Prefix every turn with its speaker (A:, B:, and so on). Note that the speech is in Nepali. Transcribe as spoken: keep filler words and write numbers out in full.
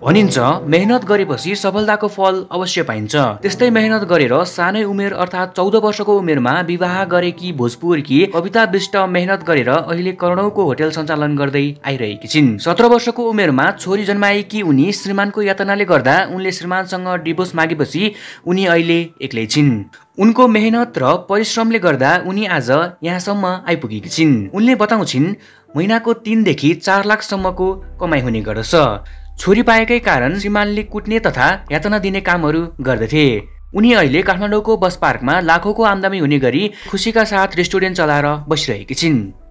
A: भनिन्छ मेहनत गरेपछि सफलताको फल अवश्य पाइन्छ। त्यस्तै मेहनत गरेर सानै उमेर अर्थात् चौध वर्षको उमेरमा विवाह गरेकी भोजपुरकी कविता विष्ट मेहनत गरेर अहिले करोडौंको होटल सञ्चालन गर्दै आइरहेकी छिन्। सत्र वर्षको उमेरमा छोरी जन्माएकी उनी श्रीमानको यातनाले गर्दा उनले श्रीमानसँग डिभोर्स मागेपछि उनी अहिले एक्लै छिन्। उनको मेहनत र परिश्रमले गर्दा उनी आज यहाँसम्म आइपुगेकी छिन्। उनले बताउँछिन् महिनाको तीनदेखि चार लाखसम्मको कमाइ हुने गर्दछ। छोरी पाएकै कारण श्रीमानले कुट्ने तथा यातना दिने कामहरू गर्दथे। उनी अहिले काठमाडौँको बस पार्कमा लाखौंको आमदानी हुने गरी खुसीका साथ रेस्टुरेन्ट चलाएर बसिरहेकी छिन्।